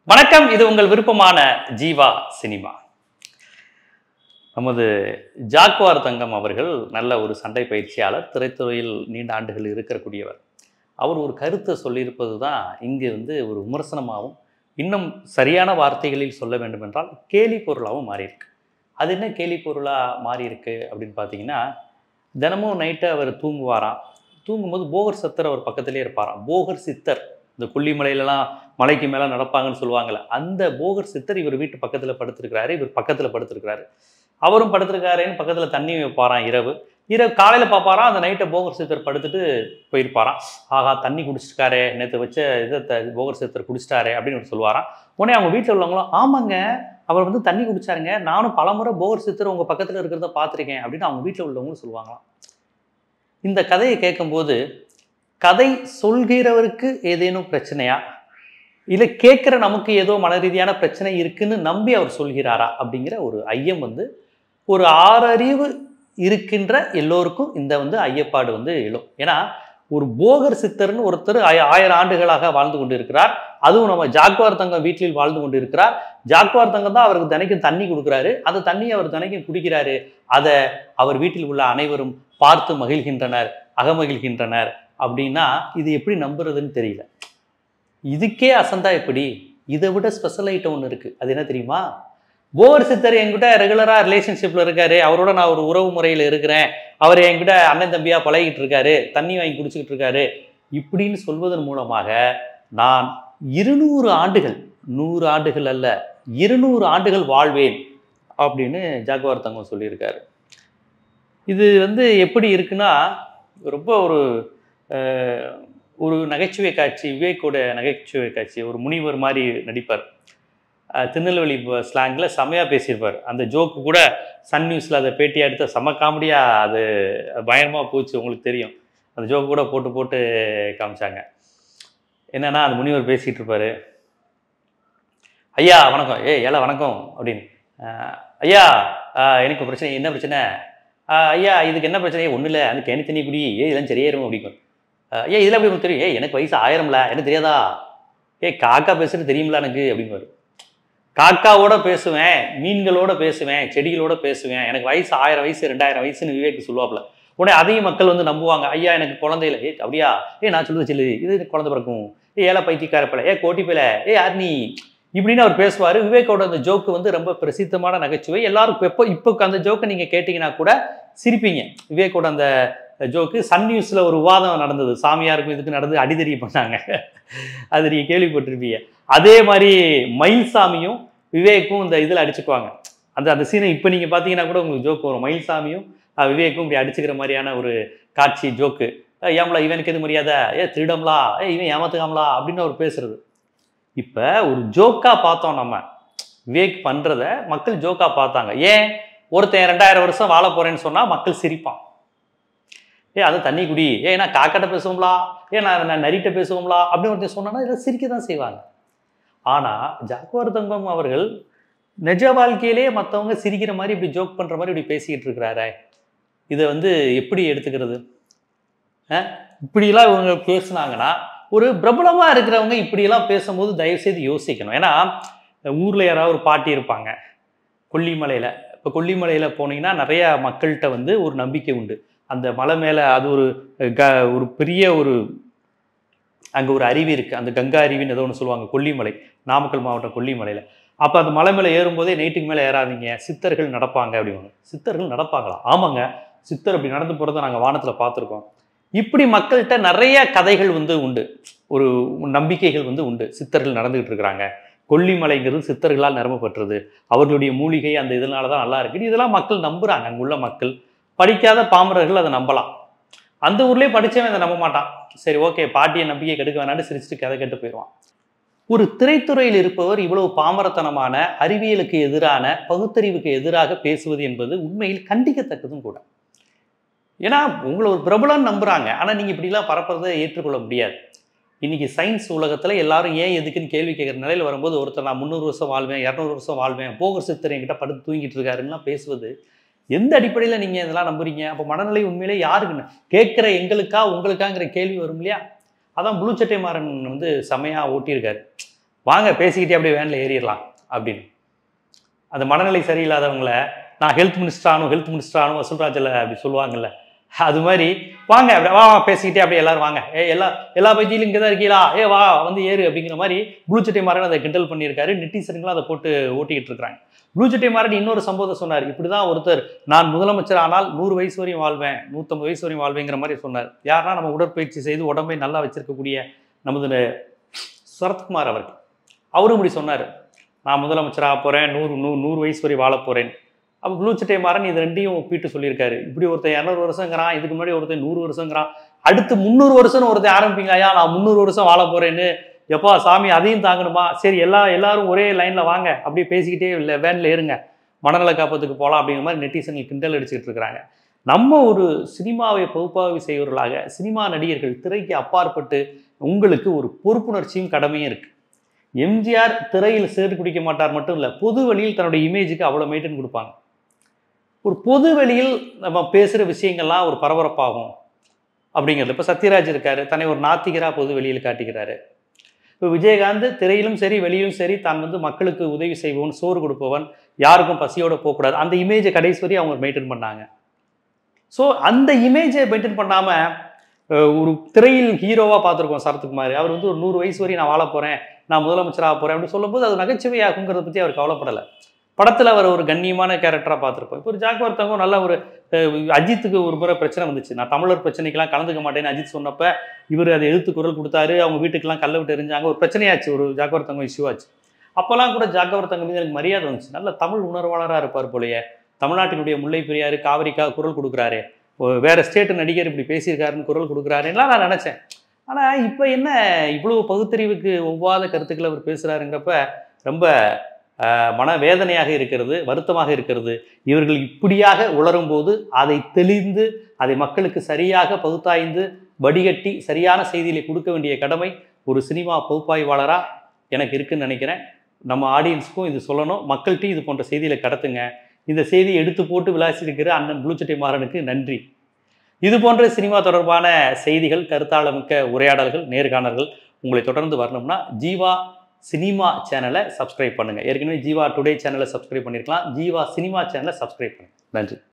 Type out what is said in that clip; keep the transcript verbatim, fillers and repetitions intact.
வணக்கம். இது உங்கள் விருப்பமான ஜீவா சினிமா. நமது ஜாக்குவார் தங்கம் அவர்கள் நல்ல ஒரு சண்டை பயிற்சியாளர், திரைத்துறையில் நீண்ட ஆண்டுகள் இருக்கக்கூடியவர். அவர் ஒரு கருத்தை சொல்லியிருப்பது தான் இங்கு வந்து ஒரு விமர்சனமாகவும், இன்னும் சரியான வார்த்தைகளில் சொல்ல வேண்டும் என்றால் கேலி பொருளாகவும் மாறியிருக்கு. அது என்ன கேலி பொருளாக மாறியிருக்கு அப்படின்னு பார்த்தீங்கன்னா, தினமும் நைட்டு அவர் தூங்குவாராம். தூங்கும்போது போகர் சித்தர் அவர் பக்கத்திலே இருப்பாராம். போகர் சித்தர், இந்த கொல்லிமலையிலலாம் மலைக்கு மேலே நடப்பாங்கன்னு சொல்லுவாங்கள்ல, அந்த போகர் சித்தர் இவர் வீட்டு பக்கத்தில் படுத்திருக்கிறாரு. இவர் பக்கத்தில் படுத்திருக்கிறாரு. அவரும் படுத்திருக்காருன்னு பக்கத்தில் தண்ணி வைப்பாராம். இரவு இரவு காலையில் பார்ப்பாராம், அந்த நைட்டை போகர் சித்தர் படுத்துட்டு போயிருப்பாராம். ஆகா, தண்ணி குடிச்சிருக்காரே, நேற்று வச்ச இதை போகர் சித்தர் குடிச்சிட்டாரே அப்படின்னு சொல்லுவாராம். உடனே அவங்க வீட்டில் உள்ளவங்களும், ஆமாங்க, அவர் வந்து தண்ணி குடிச்சாருங்க, நானும் பலமுறை போகர் சித்தர் உங்கள் பக்கத்தில் இருக்கிறத பார்த்துருக்கேன் அப்படின்னு அவங்க வீட்டில் உள்ளவங்களும் சொல்லுவாங்களாம். இந்த கதையை கேட்கும்போது, கதை சொல்கிறவருக்கு ஏதேனும் பிரச்சனையா, இல்லை கேட்குற நமக்கு ஏதோ மன ரீதியான பிரச்சனை இருக்குன்னு நம்பி அவர் சொல்கிறாரா அப்படிங்கிற ஒரு ஐயம் வந்து ஒரு ஆறறிவு இருக்கின்ற எல்லோருக்கும் இந்த வந்து ஐயப்பாடு வந்து எழும். ஏன்னா ஒரு போகர் சித்தர்னு ஒருத்தர் ஆயிரம் ஆண்டுகளாக வாழ்ந்து கொண்டு இருக்கிறார். அதுவும் நம்ம ஜாக்குவார் தங்கம் வீட்டில் வாழ்ந்து கொண்டு இருக்கிறார். ஜாக்குவார் தங்கம் தான் அவருக்கு தினைக்கும் தண்ணி கொடுக்குறாரு. அந்த தண்ணியை அவர் தினைக்கும் குடிக்கிறாரு. அதை அவர் வீட்டில் உள்ள அனைவரும் பார்த்து மகிழ்கின்றனர், அகமகிழ்கின்றனர். அப்படின்னா இது எப்படி நம்புறதுன்னு தெரியல. இதுக்கே அசந்தா எப்படி? இதை விட ஸ்பெஷல் ஐட்டம் ஒன்று இருக்குது. அது என்ன தெரியுமா? போகர் சித்தர் என்கிட்ட ரெகுலராக ரிலேஷன்ஷிப்பில் இருக்காரு, அவரோட நான் ஒரு உறவு முறையில் இருக்கிறேன், அவர் என்கிட்ட அண்ணன் தம்பியாக பழகிட்டு இருக்காரு, தண்ணி வாங்கி குடிச்சிக்கிட்டு இருக்காரு இப்படின்னு சொல்வதன் மூலமாக நான் இருநூறு ஆண்டுகள், நூறு ஆண்டுகள் அல்ல, இருநூறு ஆண்டுகள் வாழ்வேன் அப்படின்னு ஜாக்குவார் தங்கம் சொல்லியிருக்காரு. இது வந்து எப்படி இருக்குன்னா, ரொம்ப ஒரு ஒரு நகைச்சுவை காட்சி, விவேக்கோட நகைச்சுவை காட்சி. ஒரு முனிவர் மாதிரி நடிப்பார். திருநெல்வேலி ஸ்லாங்கில் செம்மையாக பேசியிருப்பார். அந்த ஜோக்கு கூட சன் நியூஸில் அதை பேட்டியாக எடுத்த செம்ம காமெடியாக அது பயங்கரமாக போச்சு. உங்களுக்கு தெரியும், அந்த ஜோக்கு கூட போட்டு போட்டு காமிச்சாங்க. என்னென்னா, அந்த முனிவர் பேசிகிட்டு இருப்பார். ஐயா வணக்கம், ஏ ஏல வணக்கம் அப்படின்னு. ஐயா எனக்கு பிரச்சனை, என்ன பிரச்சனை? ஐயா இதுக்கு என்ன பிரச்சனை? ஒன்றும் இல்லை, அந்த கேணி தண்ணி குடி, ஏ இதெல்லாம் சரியாயிரும் அப்படிங்கும். ஏன் இதில் அப்படி உங்களுக்கு தெரியும்? ஏ எனக்கு வயசு ஆயிரம்ல, எனக்கு தெரியாதா? ஏ காக்கா பேசுறது தெரியுமில்ல எனக்கு அப்படிங்குவார். காக்காவோட பேசுவேன், மீன்களோட பேசுவேன், செடிகளோட பேசுவேன், எனக்கு வயசு ஆயிரம் வயசு ரெண்டாயிரம் வயசுன்னு விவேக் சொல்லுவாப்புல. உடனே அதையும் மக்கள் வந்து நம்புவாங்க. ஐயா எனக்கு குழந்தையில, ஏ அப்படியா, ஏ நான் சொல்லுது செல்லு, இது குழந்தை பிறக்கும், ஏ ஏழை பைத்தியக்காரப்பில, ஏ கோட்டிப்பில, ஏ யார் நீ இப்படின்னு அவர் பேசுவார். விவேக்கோட அந்த ஜோக்கு வந்து ரொம்ப பிரசித்தமான நகைச்சுவை. எல்லாரும் எப்போ இப்போ அந்த ஜோக்கை நீங்கள் கேட்டிங்கன்னா கூட சிரிப்பீங்க. விவேக்கோட அந்த ஜோக்கு சன் நியூஸில் ஒரு விவாதம் நடந்தது, சாமியாருக்கும் இதுக்கு நடந்து அடிதடி பண்ணாங்க, அது நீங்கள் கேள்விப்பட்டிருப்பீங்க. அதே மாதிரி மயில்சாமியும் விவேக்கும் இந்த இதில் அடிச்சுக்குவாங்க. அந்த அந்த சீனை இப்போ நீங்கள் பார்த்தீங்கன்னா கூட உங்களுக்கு ஜோக்கு வரும். மயில்சாமியும் விவேக்கும் இப்படி அடிச்சுக்கிற மாதிரியான ஒரு காட்சி ஜோக்கு. ஏம்லா இவனுக்கு எது மரியாதை, ஏ திருடம்லா, ஏ இவன் ஏமாத்துக்காமலா அப்படின்னு அவர் பேசுறது. இப்போ ஒரு ஜோக்காக பார்த்தோம் நம்ம, விவேக் பண்ணுறத மக்கள் ஜோக்காக பார்த்தாங்க. ஏன்? ஒருத்தன் ரெண்டாயிரம் வருஷம் வாழ போகிறேன்னு சொன்னால் மக்கள் சிரிப்பான். ஏ அது தண்ணி குடி, ஏ நான் காக்காட்ட பேசுவோம்லா, ஏ நான் நான் நரிட்ட பேசுவோம்லா அப்படின்னு ஒருத்தர் சொன்னா இதை சிரிக்க தான் செய்வாங்க. ஆனால் ஜாக்குவார் தங்கம் அவர்கள் நிஜ வாழ்க்கையிலே மற்றவங்க சிரிக்கிற மாதிரி இப்படி ஜோக் பண்ணுற மாதிரி இப்படி பேசிக்கிட்டு இருக்கிறாரே, இதை வந்து எப்படி எடுத்துக்கிறது? இப்படியெல்லாம் இவங்க பேசுனாங்கன்னா, ஒரு பிரபலமாக இருக்கிறவங்க இப்படியெல்லாம் பேசும்போது தயவுசெய்து யோசிக்கணும். ஏன்னா ஊரில் யாராவது ஒரு பாட்டி இருப்பாங்க கொல்லிமலையில். இப்போ கொல்லிமலையில் போனீங்கன்னா நிறையா மக்கள்கிட்ட வந்து ஒரு நம்பிக்கை உண்டு. அந்த மலை மேலே அது ஒரு க ஒரு பெரிய ஒரு அங்கே ஒரு அருவி இருக்குது, அந்த கங்கா அருவின்னு ஏதோ ஒன்று சொல்லுவாங்க, கொல்லிமலை, நாமக்கல் மாவட்டம் கொல்லிமலையில். அப்போ அந்த மலை மேலே ஏறும்போதே நைட்டுக்கு மேலே ஏறாதீங்க, சித்தர்கள் நடப்பாங்க அப்படிவாங்க. சித்தர்கள் நடப்பாங்களா? ஆமாங்க, சித்தர் அப்படி நடந்து போகிறத நாங்கள் வானத்தில் பார்த்துருக்கோம். இப்படி மக்கள்கிட்ட நிறைய கதைகள் வந்து உண்டு, ஒரு நம்பிக்கைகள் வந்து உண்டு. சித்தர்கள் நடந்துகிட்டு இருக்கிறாங்க, கொல்லிமலைங்கிறது சித்தர்களால் நிரம்பப்பட்டுறது, அவர்களுடைய மூலிகை அந்த இதனால தான் நல்லா இருக்குது, இதெல்லாம் மக்கள் நம்புகிறாங்க. அங்குள்ள மக்கள், படிக்காத பாமரர்கள் அதை நம்பலாம். அந்த ஊர்லேயே படித்தவன் அதை நம்ப மாட்டான். சரி ஓகே, பாட்டியை நம்பிக்கை கெடுக்க வேணான்னு சிரிச்சுட்டு கதை கேட்டு போயிடுவான். ஒரு திரைத்துறையில் இருப்பவர் இவ்வளவு பாமரத்தனமான, அறிவியலுக்கு எதிரான, பகுத்தறிவுக்கு எதிராக பேசுவது என்பது உண்மையில் கண்டிக்கத்தக்கதும் கூட. ஏன்னா உங்களை ஒரு பிரபலம் நம்புகிறாங்க, ஆனால் நீங்கள் இப்படிலாம் பரப்புறதை ஏற்றுக்கொள்ள முடியாது. இன்றைக்கி சயின்ஸ் உலகத்தில் எல்லாரும் ஏன் எதுக்குன்னு கேள்வி கேட்குற நிலையில் வரும்போது, ஒருத்தர் நான் முந்நூறு வருஷம் வாழ்வேன், இரநூறு வருஷம் வாழ்வேன், போகர் சித்தர் என்கிட்ட படுத்து தூங்கிட்டு இருக்காருன்னா பேசுவது எந்த அடிப்படையில் நீங்கள் இதெல்லாம் நம்புறீங்க? அப்போ மனநிலை உண்மையிலே யாருக்குன்னு கேட்குற எங்களுக்கா உங்களுக்காங்கிற கேள்வி வரும் இல்லையா? அதான் ப்ளூ சட்டை மாறன் வந்து செமையாக ஓட்டியிருக்காரு. வாங்க பேசிக்கிட்டே அப்படியே வேனில் ஏறிடலாம் அப்படின்னு. அந்த மனநிலை சரியில்லாதவங்கள நான் ஹெல்த் மினிஸ்டர் ஆனும் ஹெல்த் மினிஸ்டர் ஆனும் வசூல்ராஜில் அப்படி சொல்லுவாங்கல்ல, அது மாதிரி வாங்க அப்படியே வா பேசிக்கிட்டே அப்படியே எல்லாரும் வாங்க, ஏ எல்லா எல்லா பைத்தியிலும் இங்கே தான் இருக்கீங்களா, ஏ வா வந்து ஏறு அப்படிங்கிற மாதிரி ப்ளூ சட்டை மாறன் அதை கிண்டல் பண்ணியிருக்காரு. நெட்டிசன்களும் அதை போட்டு ஓட்டிக்கிட்டு இருக்கிறாங்க. ப்ளூ சட்டை மாறன் இன்னொரு சம்பவத்தை சொன்னார். இப்படி தான் ஒருத்தர் நான் முதலமைச்சர் ஆனால் நூறு வயசு வரையும் வாழ்வேன், நூற்றம்பது வயசு வரையும் வாழ்வேங்கிற மாதிரி சொன்னார். யாருன்னா நம்ம உடற்பயிற்சி செய்து உடம்பை நல்லா வச்சிருக்கக்கூடிய நமது சரத்குமார் அவர்கள். அவரும் இப்படி சொன்னார், நான் முதலமைச்சராக போகிறேன், நூறு நூறு நூறு வயசு வரை வாழ போகிறேன். அப்போ ப்ளூ சட்டை மாறன் இது ரெண்டையும் ஒப்பிட்டு சொல்லியிருக்காரு. இப்படி ஒருத்தன் இரநூறு வருஷங்கிறான், இதுக்கு முன்னாடி ஒருத்தன் நூறு வருஷங்கிறான், அடுத்து முந்நூறு வருஷம்னு ஒருத்தன் ஆரம்பிப்பீங்களா, நான் முந்நூறு வருஷம் வாழ போகிறேன்னு. எப்பா சாமி அதையும் தாங்கணுமா, சரி எல்லா எல்லாரும் ஒரே லைனில் வாங்க அப்படியே பேசிக்கிட்டே இல்லை வேனில் ஏறுங்க மனநல காப்பத்துக்கு போகலாம் அப்படிங்கிற மாதிரி நெட்டிசன்கள் கிண்டல் அடிச்சுக்கிட்டு இருக்கிறாங்க. நம்ம ஒரு சினிமாவை பகுப்பாய்வு செய்வர்களாக சினிமா நடிகர்கள் திரைக்கு அப்பாற்பட்டு உங்களுக்கு ஒரு பொறுப்புணர்ச்சியும் கடமையும் இருக்குது. எம்ஜிஆர் திரையில் சேறு குடிக்க மாட்டார் மட்டும் இல்லை, பொது வழியில் தன்னுடைய இமேஜுக்கு அவ்வளோ மெயின்டைன் கொடுப்பாங்க. ஒரு பொது வெளியில் நம்ம பேசுகிற விஷயங்கள்லாம் ஒரு பரபரப்பாகும் அப்படிங்கிறது. இப்போ சத்யராஜ் இருக்காரு, தன்னை ஒரு நாத்திகராக பொது வெளியில் காட்டிக்கிறாரு. இப்போ விஜயகாந்த் திரையிலும் சரி வெளியிலும் சரி தான் வந்து மக்களுக்கு உதவி செய்வோன், சோறு கொடுப்பவன், யாருக்கும் பசியோட போகக்கூடாது, அந்த இமேஜை கடைசி வரை அவங்க மெயின்டைன் பண்ணாங்க. ஸோ அந்த இமேஜை மெயின்டைன் பண்ணாமல் ஒரு திரையில் ஹீரோவாக பார்த்துருக்கோம் சரத்குமார். அவர் வந்து ஒரு நூறு வயசு வரையும் நான் வாழ போகிறேன், நான் முதலமைச்சராக போகிறேன் அப்படின்னு சொல்லும்போது அது நகைச்சுவையாகுங்கிறத பற்றி அவர் கவலைப்படலை. படத்தில் அவர் ஒரு கண்ணியமான கேரக்டராக பார்த்துருப்போம். இப்போ ஒரு ஜாக்குவார் தங்கம் நல்ல ஒரு அஜித்துக்கு ஒரு முறை பிரச்சனை வந்துச்சு, நான் தமிழர் பிரச்சனைக்கெல்லாம் கலந்துக்க மாட்டேன்னு அஜித் சொன்னப்போ இவர் அதை எதிர்த்து குரல் கொடுத்தாரு. அவங்க வீட்டுக்கெல்லாம் கல்ல விட்டு எரிஞ்சாங்க, ஒரு பிரச்சனையாச்சு, ஒரு ஜாக்குவார் தங்கம் இஷ்யூ ஆச்சு. அப்போல்லாம் கூட ஜாக்குவார் தங்கம் மீது எனக்கு மரியாதை வந்துச்சு. நல்ல தமிழ் உணர்வாளராக இருப்பார் போலையே, தமிழ்நாட்டினுடைய முல்லை பெரியாறு காவிரிக்காக குரல் கொடுக்குறாரு, வேற ஸ்டேட்டு நடிகர் இப்படி பேசியிருக்காருன்னு குரல் கொடுக்குறாருலாம் நான் நினச்சேன். ஆனால் இப்போ என்ன இவ்வளவு பகுத்தறிவுக்கு ஒவ்வாத கருத்துக்களை அவர் பேசுகிறாருங்கிறப்ப ரொம்ப மனவேதனையாக இருக்கிறது, வருத்தமாக இருக்கிறது. இவர்கள் இப்படியாக உளரும் போது அதை தெளிந்து அதை மக்களுக்கு சரியாக பகுத்தாய்ந்து வடிகட்டி சரியான செய்திகளை கொடுக்க வேண்டிய கடமை ஒரு சினிமா பகுப்பாய்வாளராக எனக்கு இருக்குன்னு நினைக்கிறேன். நம்ம ஆடியன்ஸுக்கும் இது சொல்லணும், மக்கள்கிட்டையும் இது போன்ற செய்திகளை கடத்துங்க. இந்த செய்தியை எடுத்து போட்டு விளாசிருக்கிற அண்ணன் ப்ளூ சட்டை மாறனுக்கு நன்றி. இது போன்ற சினிமா தொடர்பான செய்திகள், கருத்தாளமிக்க உரையாடல்கள், நேர்காணல்கள் உங்களை தொடர்ந்து வரணும்னா ஜீவா சினிமா சேனலை சப்ஸ்கிரைப் பண்ணுங்கள். ஏற்கனவே ஜீவா டுடே சேனலை சப்ஸ்கிரைப் பண்ணியிருக்கலாம், ஜீவா சினிமா சேனலை சப்ஸ்கிரைப் பண்ணுங்கள். நன்றி.